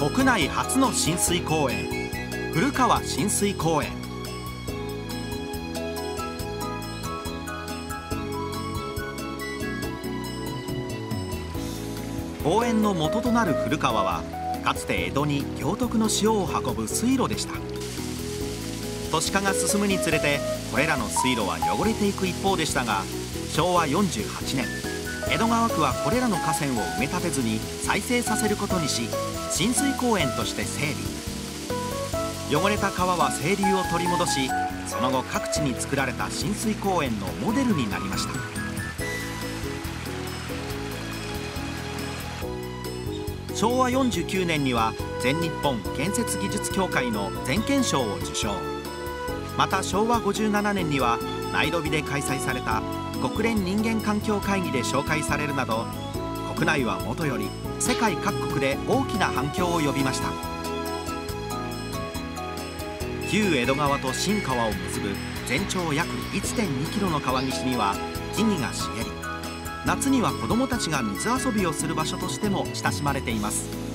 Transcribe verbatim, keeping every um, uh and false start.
国内初の親水公園、古川親水公園。公園の元となる古川は、かつて江戸に行徳の塩を運ぶ水路でした。都市化が進むにつれて、これらの水路は汚れていく一方でしたが、しょうわよんじゅうはちねん、江戸川区はこれらの河川を埋め立てずに再生させることにし、親水公園として整備。汚れた川は清流を取り戻し、その後各地に作られた親水公園のモデルになりました。しょうわよんじゅうきゅうねんには全日本建設技術協会の全県賞を受賞。またしょうわごじゅうななねんにはナイロビで開催された国連人間環境会議で紹介されるなど、国内はもとより世界各国で大きな反響を呼びました。旧江戸川と新川を結ぶ全長約 いってんにキロの川岸には木々が茂り、夏には子どもたちが水遊びをする場所としても親しまれています。